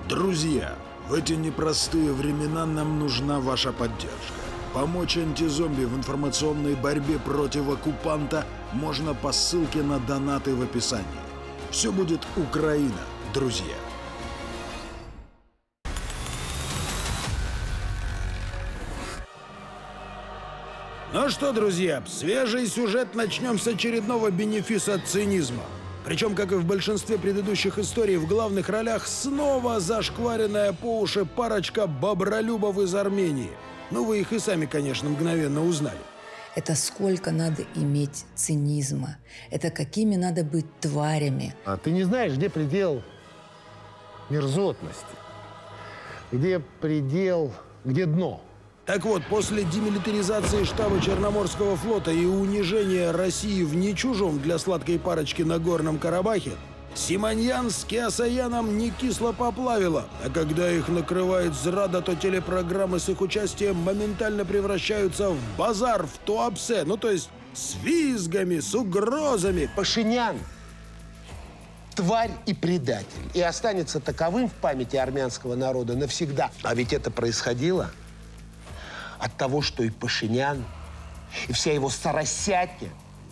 Друзья, в эти непростые времена нам нужна ваша поддержка. Помочь антизомби в информационной борьбе против оккупанта можно по ссылке на донаты в описании. Все будет Украина, друзья. Ну что, друзья, свежий сюжет. Начнем с очередного бенефиса цинизма. Причем, как и в большинстве предыдущих историй, в главных ролях снова зашкваренная по уши парочка бобролюбов из Армении. Ну, вы их и сами, конечно, мгновенно узнали. Это сколько надо иметь цинизма. Это какими надо быть тварями. А ты не знаешь, где предел мерзотности? Где предел, где дно? Так вот, после демилитаризации штаба Черноморского флота и унижения России в не чужом для сладкой парочки Нагорном Карабахе, Симоньян с Кеосаяном не кисло поплавило, а когда их накрывает зрада, то телепрограммы с их участием моментально превращаются в базар в Туапсе, ну то есть с визгами, с угрозами. Пашинян – тварь и предатель, и останется таковым в памяти армянского народа навсегда. А ведь это происходило от того, что и Пашинян, и вся его соросятня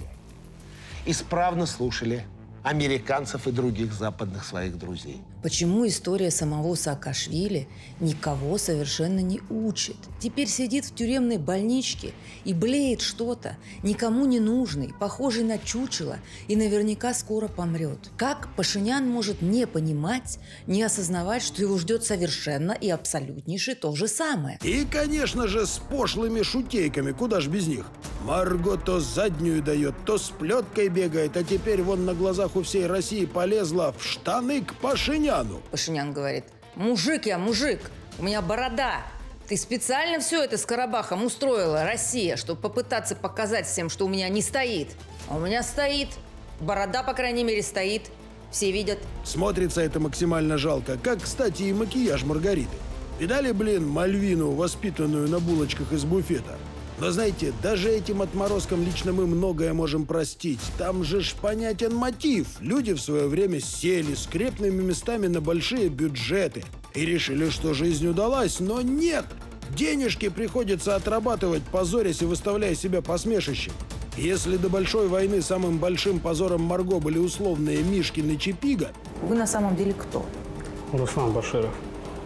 исправно слушали американцев и других западных своих друзей. Почему история самого Саакашвили никого совершенно не учит? Теперь сидит в тюремной больничке и блеет что-то, никому не нужный, похожий на чучело, и наверняка скоро помрет. Как Пашинян может не понимать, не осознавать, что его ждет совершенно и абсолютнейшее то же самое? И, конечно же, с пошлыми шутейками, куда ж без них. Марго то заднюю дает, то с плеткой бегает, а теперь вон на глазах у всей России полезла в штаны к Пашиняну. Пашинян говорит: мужик я, мужик, у меня борода. Ты специально все это с Карабахом устроила, Россия, чтобы попытаться показать всем, что у меня не стоит. А у меня стоит. Борода, по крайней мере, стоит. Все видят. Смотрится это максимально жалко. Как, кстати, и макияж Маргариты. Видали, блин, Мальвину, воспитанную на булочках из буфета? Но знаете, даже этим отморозкам лично мы многое можем простить. Там же ж понятен мотив. Люди в свое время сели с крепными местами на большие бюджеты и решили, что жизнь удалась, но нет. Денежки приходится отрабатывать, позорясь и выставляя себя посмешищем. Если до большой войны самым большим позором Марго были условные Мишкин и Чипига... Вы на самом деле кто? Руслан Баширов.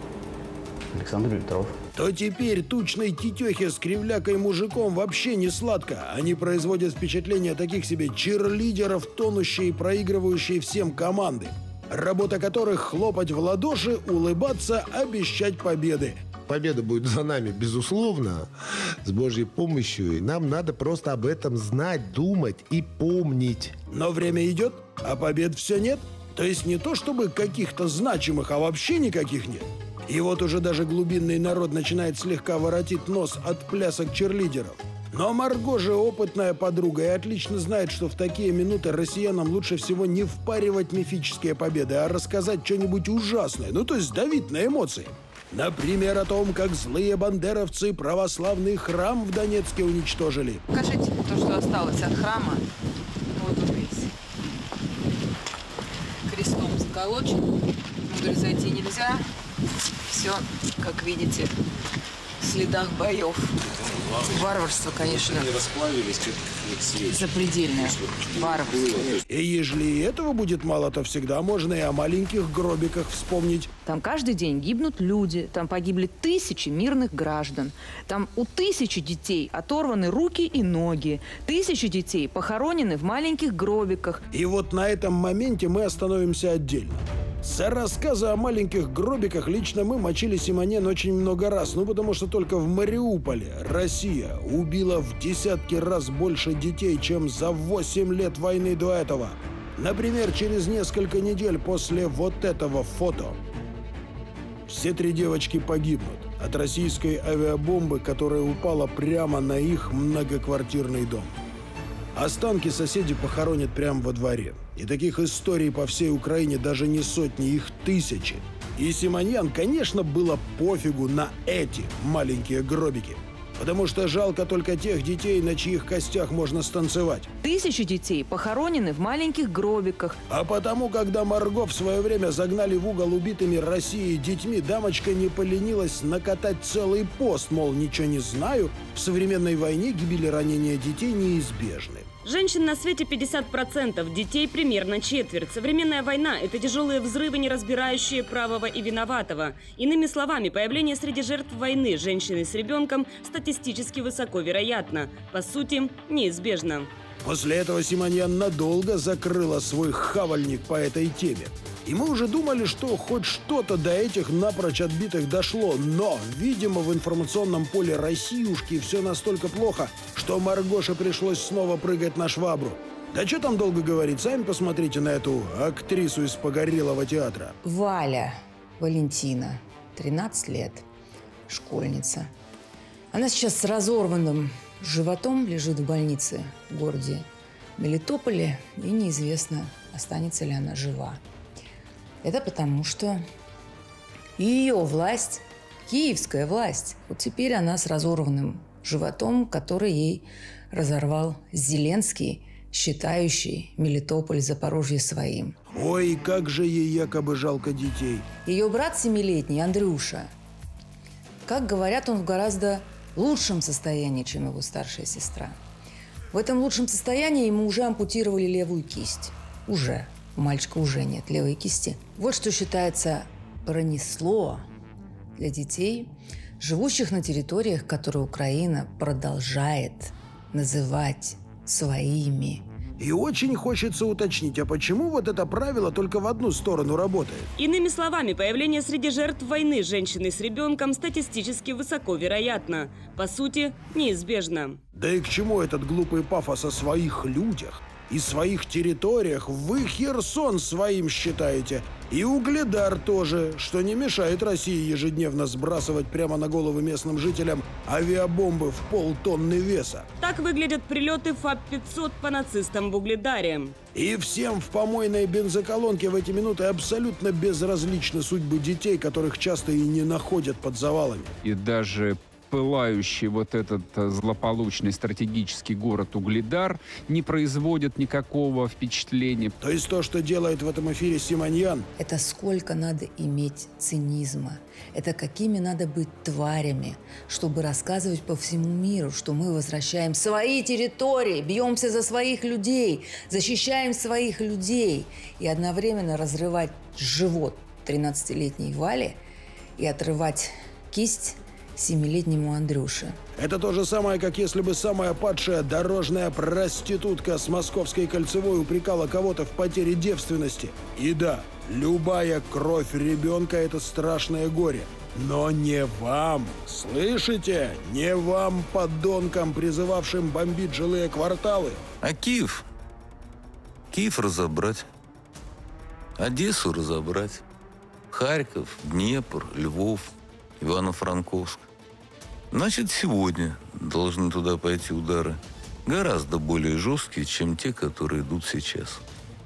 Александр Петров. То теперь тучной тетехе с кривлякой-мужиком вообще не сладко. Они производят впечатление таких себе чирлидеров, тонущие и проигрывающие всем команды, работа которых хлопать в ладоши, улыбаться, обещать победы. Победа будет за нами, безусловно, с Божьей помощью. И нам надо просто об этом знать, думать и помнить. Но время идет, а побед все нет. То есть не то чтобы каких-то значимых, а вообще никаких нет. И вот уже даже глубинный народ начинает слегка воротить нос от плясок черлидеров. Но Марго же опытная подруга и отлично знает, что в такие минуты россиянам лучше всего не впаривать мифические победы, а рассказать что-нибудь ужасное, ну то есть давить на эмоции. Например, о том, как злые бандеровцы православный храм в Донецке уничтожили. Покажите то, что осталось от храма. Вот он весь. Крестом заколочен. Внутрь зайти нельзя. Все, как видите, в следах боев. Варварство, конечно, запредельное. Варварство. И ежели и этого будет мало, то всегда можно и о маленьких гробиках вспомнить. Там каждый день гибнут люди, там погибли тысячи мирных граждан. Там у тысячи детей оторваны руки и ноги. Тысячи детей похоронены в маленьких гробиках. И вот на этом моменте мы остановимся отдельно. За рассказы о маленьких гробиках лично мы мочили Симоньян очень много раз. Ну, потому что только в Мариуполе Россия убила в десятки раз больше детей, чем за 8 лет войны до этого. Например, через несколько недель после вот этого фото. Все 3 девочки погибнут от российской авиабомбы, которая упала прямо на их многоквартирный дом. Останки соседи похоронят прямо во дворе. И таких историй по всей Украине даже не сотни, их тысячи. И Симоньян, конечно, было пофигу на эти маленькие гробики. Потому что жалко только тех детей, на чьих костях можно станцевать. Тысячи детей похоронены в маленьких гробиках. А потому, когда Марго в свое время загнали в угол убитыми Россией детьми, дамочка не поленилась накатать целый пост, мол, ничего не знаю, в современной войне гибель и ранения детей неизбежны. Женщин на свете 50%, детей примерно четверть. Современная война – это тяжелые взрывы, не разбирающие правого и виноватого. Иными словами, появление среди жертв войны женщины с ребенком статистически высоко вероятно. По сути, неизбежно. После этого Симоньян надолго закрыла свой хавальник по этой теме. И мы уже думали, что хоть что-то до этих напрочь отбитых дошло. Но, видимо, в информационном поле Россиюшки все настолько плохо, что Маргоше пришлось снова прыгать на швабру. Да что там долго говорить, сами посмотрите на эту актрису из Погорелого театра. Валя Валентина, 13 лет, школьница. Она сейчас с разорванным животом лежит в больнице в городе Мелитополе, и неизвестно, останется ли она жива. Это потому, что ее власть, киевская власть, вот теперь она с разорванным животом, который ей разорвал Зеленский, считающий Мелитополь, Запорожье своим. Ой, как же ей якобы жалко детей. Ее брат 7-летний, Андрюша, как говорят, он в гораздо лучшем состоянии, чем его старшая сестра. В этом лучшем состоянии ему уже ампутировали левую кисть. Уже. У мальчика уже нет левой кисти. Вот что считается пронесло для детей, живущих на территориях, которые Украина продолжает называть своими. И очень хочется уточнить, а почему вот это правило только в одну сторону работает? Иными словами, появление среди жертв войны женщины с ребенком статистически высоко вероятно. По сути, неизбежно. Да и к чему этот глупый пафос о своих людях и своих территориях? Вы Херсон своим считаете. И Угледар тоже, что не мешает России ежедневно сбрасывать прямо на головы местным жителям авиабомбы в полтонны веса. Так выглядят прилеты ФАП-500 по нацистам в Угледаре. И всем в помойной бензоколонке в эти минуты абсолютно безразличны судьбы детей, которых часто и не находят под завалами. И даже пылающий вот этот злополучный стратегический город Угледар не производит никакого впечатления. То есть то, что делает в этом эфире Симоньян, Это сколько надо иметь цинизма. Это какими надо быть тварями, чтобы рассказывать по всему миру, что мы возвращаем свои территории, бьемся за своих людей, защищаем своих людей. И одновременно разрывать живот 13-летней Вали и отрывать кисть 7-летнему Андрюше. это то же самое, как если бы самая падшая дорожная проститутка с Московской кольцевой упрекала кого-то в потере девственности. И да, любая кровь ребенка – это страшное горе. Но не вам, слышите? Не вам, подонкам, призывавшим бомбить жилые кварталы. А Киев? Киев разобрать. Одессу разобрать. Харьков, Днепр, Львов, Ивано-Франковск. Значит, сегодня должны туда пойти удары гораздо более жесткие, чем те, которые идут сейчас.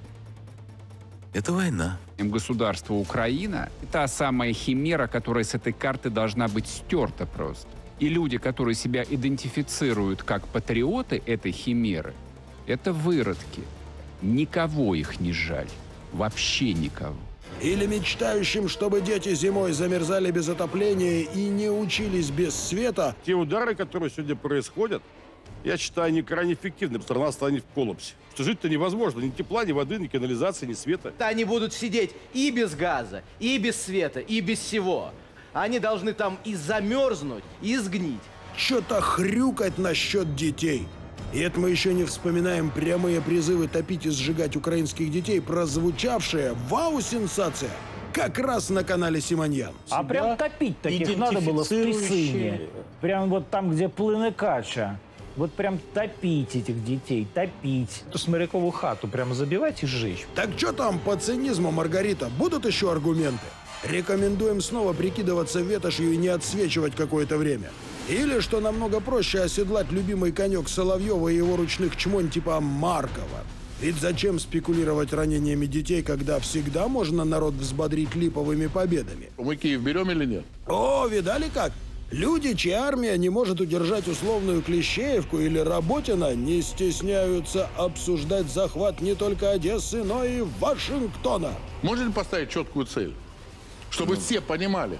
Это война. Государство Украина – та самая химера, которая с этой карты должна быть стерта просто. И люди, которые себя идентифицируют как патриоты этой химеры, это выродки. Никого их не жаль. Вообще никого. Или мечтающим, чтобы дети зимой замерзали без отопления и не учились без света. Те удары, которые сегодня происходят, я считаю, они крайне эффективны. Страна станет в коллапсе. Что жить-то невозможно. Ни тепла, ни воды, ни канализации, ни света. Они будут сидеть и без газа, и без света, и без всего. Они должны там и замерзнуть, и сгнить. Что-то хрюкать насчет детей. И это мы еще не вспоминаем прямые призывы топить и сжигать украинских детей, прозвучавшие, вау-сенсация, как раз на канале Симоньян. А прям топить таких надо было в Песине. Прям вот там, где плыне кача. Вот прям топить этих детей, топить. Эту сморяковую хату прямо забивать и сжечь. Так что там по цинизму, Маргарита? Будут еще аргументы? Рекомендуем снова прикидываться ветошью и не отсвечивать какое-то время. Или, что намного проще, оседлать любимый конек Соловьева и его ручных чмонь типа Маркова. Ведь зачем спекулировать ранениями детей, когда всегда можно народ взбодрить липовыми победами? Мы Киев берем или нет? О, видали как? Люди, чья армия не может удержать условную Клещеевку или Работино, не стесняются обсуждать захват не только Одессы, но и Вашингтона. Можно ли поставить четкую цель? Чтобы все понимали,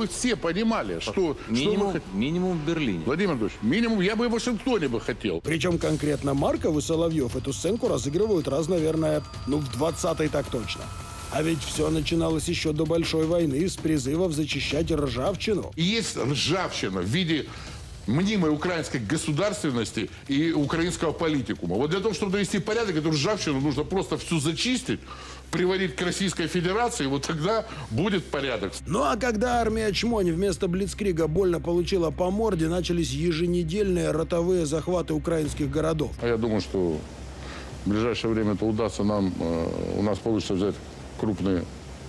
что минимум в Берлине. Владимир Владимирович, минимум я бы в Вашингтоне бы хотел. Причем конкретно Марков и Соловьев эту сценку разыгрывают раз, наверное, в 20-й так точно. А ведь все начиналось еще до Большой войны с призывов зачищать ржавчину. И есть ржавчина в виде мнимой украинской государственности и украинского политикума. Вот для того, чтобы довести порядок, эту ржавчину нужно просто всю зачистить, приводить к Российской Федерации, вот тогда будет порядок. Ну а когда армия Чмонь вместо блицкрига больно получила по морде, начались еженедельные ротовые захваты украинских городов. А я думаю, что в ближайшее время это удастся нам, у нас получится взять крупный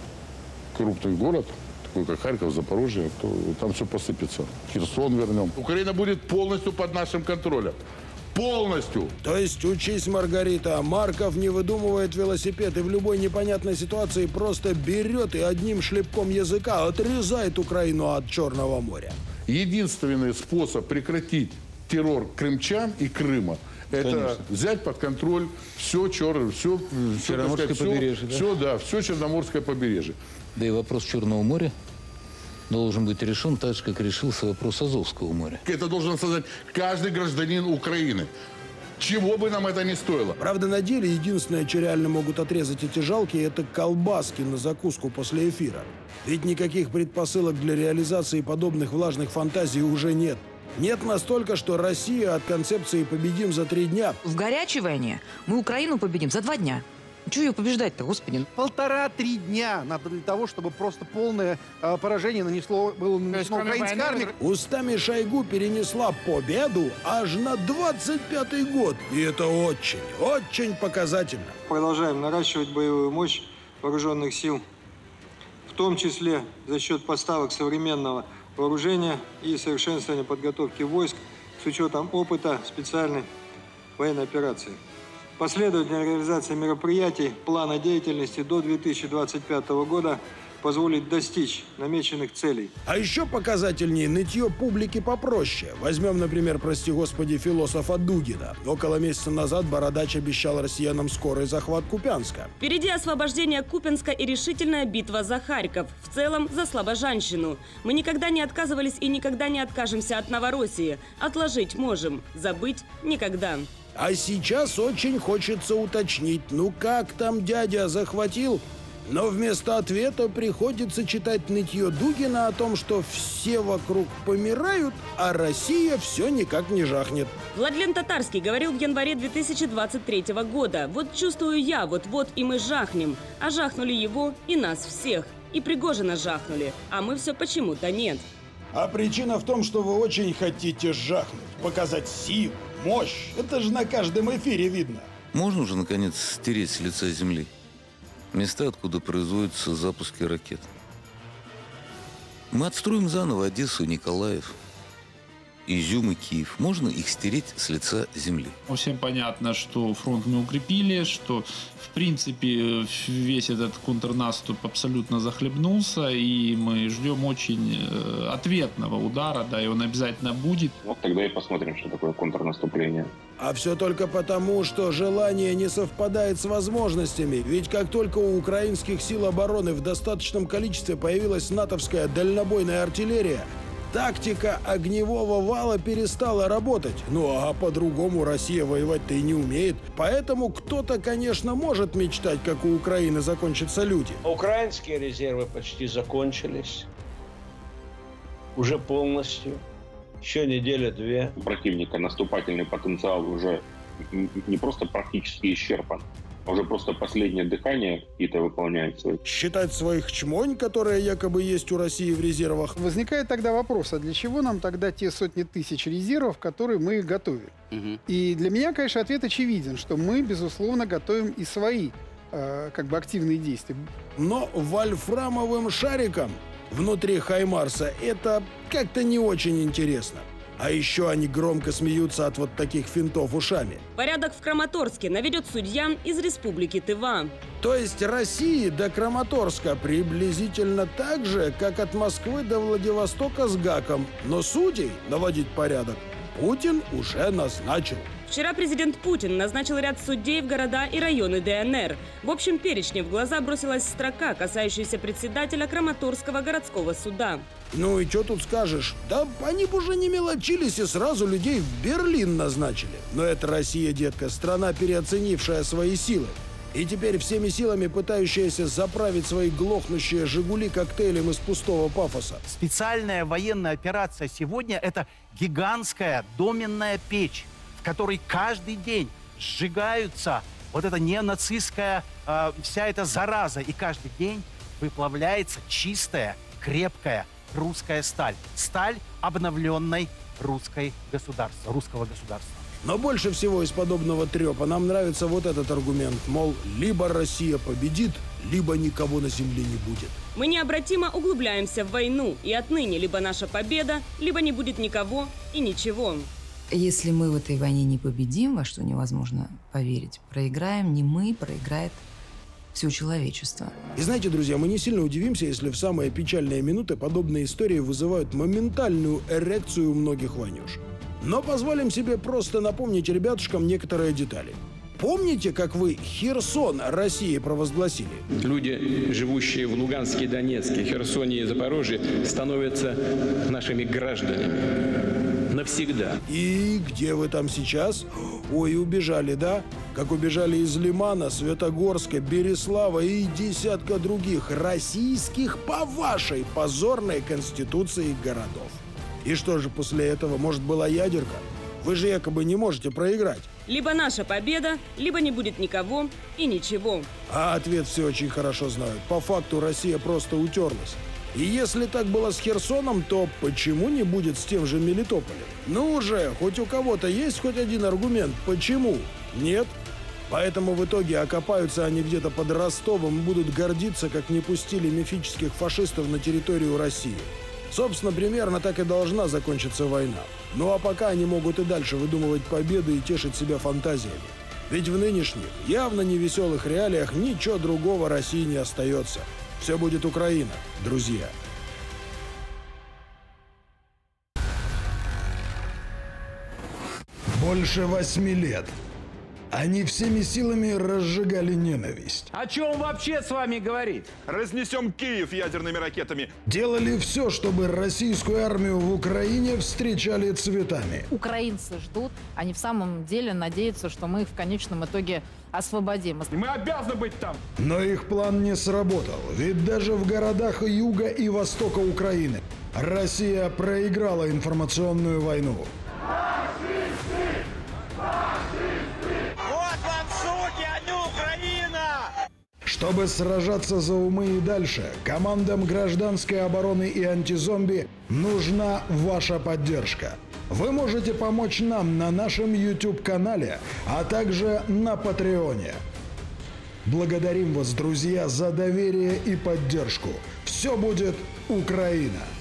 город, такой как Харьков, Запорожье, то там все посыпется. Херсон вернем. Украина будет полностью под нашим контролем. Полностью. То есть, учись, Маргарита, Марков не выдумывает велосипед и в любой непонятной ситуации просто берет и одним шлепком языка отрезает Украину от Черного моря. Единственный способ прекратить террор крымчан и Крыма — это взять под контроль все Черноморское побережье. Все Черноморское побережье. Да и вопрос Черного моря должен быть решен так же, как решился вопрос Азовского моря. Это должен создать каждый гражданин Украины. Чего бы нам это ни стоило. Правда, на деле единственное, что реально могут отрезать эти жалки, это колбаски на закуску после эфира. Ведь никаких предпосылок для реализации подобных влажных фантазий уже нет. Нет настолько, что Россия от концепции «победим за 3 дня». В горячей войне мы Украину победим за 2 дня. Чего ее побеждать-то, господи? 1,5-3 дня надо для того, чтобы просто полное поражение было нанесено украинской армии. Устами Шойгу перенесла победу аж на 25-й год. И это очень, очень показательно. Продолжаем наращивать боевую мощь вооруженных сил, в том числе за счет поставок современного вооружения и совершенствования подготовки войск с учетом опыта специальной военной операции. Последовательная реализация мероприятий плана деятельности до 2025 года позволит достичь намеченных целей. А еще показательнее нытье публики попроще. Возьмем, например, прости господи, философа Дугина. Около месяца назад Бородач обещал россиянам скорый захват Купянска. Впереди освобождение Купянска и решительная битва за Харьков. В целом за Слобожанщину. Мы никогда не отказывались и никогда не откажемся от Новороссии. Отложить можем, забыть никогда. А сейчас очень хочется уточнить, ну как там дядя захватил? Но вместо ответа приходится читать нытье Дугина о том, что все вокруг помирают, а Россия все никак не жахнет. Владлен Татарский говорил в январе 2023 года. Вот чувствую я, вот-вот и мы жахнем. А жахнули его и нас всех. И Пригожина жахнули, а мы все почему-то нет. А причина в том, что вы очень хотите жахнуть, показать силу, мощь. Это же на каждом эфире видно. Можно уже, наконец, стереть с лица земли места, откуда производятся запуски ракет? Мы отстроим заново Одессу, Николаев, Изюм и Киев. Можно их стереть с лица земли. Всем понятно, что фронт мы укрепили, что в принципе весь этот контрнаступ абсолютно захлебнулся, и мы ждем очень ответного удара, да, и он обязательно будет. Вот тогда и посмотрим, что такое контрнаступление. А все только потому, что желание не совпадает с возможностями. Ведь как только у украинских сил обороны в достаточном количестве появилась натовская дальнобойная артиллерия, тактика огневого вала перестала работать. Ну а по-другому Россия воевать-то и не умеет. Поэтому кто-то, конечно, может мечтать, как у Украины закончатся люди. Украинские резервы почти закончились. Уже полностью. Еще неделя-две. У противника наступательный потенциал уже не просто практически исчерпан, а уже просто последнее дыхание какие-то выполняется. Считать своих чмонь, которые якобы есть у России в резервах. Возникает тогда вопрос, а для чего нам тогда те сотни тысяч резервов, которые мы готовим? И для меня, конечно, ответ очевиден, что мы, безусловно, готовим и свои активные действия. Но вольфрамовым шариком внутри Хаймарса это как-то не очень интересно. А еще они громко смеются от вот таких финтов ушами. Порядок в Краматорске наведет судья из Республики Тыва. То есть России до Краматорска приблизительно так же, как от Москвы до Владивостока с ГАКом. Но судей наводить порядок Путин уже назначил. Вчера президент Путин назначил ряд судей в города и районы ДНР. В общем перечне в глаза бросилась строка, касающаяся председателя Краматорского городского суда. Ну и что тут скажешь? Да они бы уже не мелочились и сразу людей в Берлин назначили. Но это Россия, детка, страна, переоценившая свои силы. И теперь всеми силами пытающаяся заправить свои глохнущие «Жигули» коктейлем из пустого пафоса. Специальная военная операция сегодня – это гигантская доменная печь, в которой каждый день сжигаются вот эта неонацистская вся эта зараза. И каждый день выплавляется чистая, крепкая русская сталь. Сталь обновленной русского государства. Но больше всего из подобного трепа нам нравится вот этот аргумент, мол, либо Россия победит, либо никого на земле не будет. Мы необратимо углубляемся в войну, и отныне либо наша победа, либо не будет никого и ничего. Если мы в этой войне не победим, во что невозможно поверить, проиграем не мы, проиграет все человечество. И знаете, друзья, мы не сильно удивимся, если в самые печальные минуты подобные истории вызывают моментальную эрекцию у многих войнюш. Но позволим себе просто напомнить ребятушкам некоторые детали. Помните, как вы Херсон России провозгласили? Люди, живущие в Луганске, Донецке, Херсоне и Запорожье, становятся нашими гражданами. Навсегда. И где вы там сейчас? Ой, убежали, да? Как убежали из Лимана, Светогорска, Береслава и десятка других российских по вашей позорной конституции городов. И что же после этого? Может, была ядерка? Вы же якобы не можете проиграть. Либо наша победа, либо не будет никого и ничего. А ответ все очень хорошо знают. По факту Россия просто утерлась. И если так было с Херсоном, то почему не будет с тем же Мелитополем? Ну уже, хоть у кого-то есть хоть один аргумент. Почему? Нет? Поэтому в итоге окопаются они где-то под Ростовом и будут гордиться, как не пустили мифических фашистов на территорию России. Собственно, примерно так и должна закончиться война. Ну а пока они могут и дальше выдумывать победы и тешить себя фантазиями. Ведь в нынешних, явно невеселых реалиях ничего другого России не остается. Все будет Украина, друзья. Больше 8 лет. Они всеми силами разжигали ненависть. О чем вообще с вами говорить? Разнесем Киев ядерными ракетами. Делали все, чтобы российскую армию в Украине встречали цветами. Украинцы ждут, они в самом деле надеются, что мы их в конечном итоге освободим. Мы обязаны быть там. Но их план не сработал, ведь даже в городах юга и востока Украины Россия проиграла информационную войну. Чтобы сражаться за умы и дальше, командам гражданской обороны и антизомби нужна ваша поддержка. Вы можете помочь нам на нашем YouTube-канале, а также на Патреоне. Благодарим вас, друзья, за доверие и поддержку. Все будет Украина!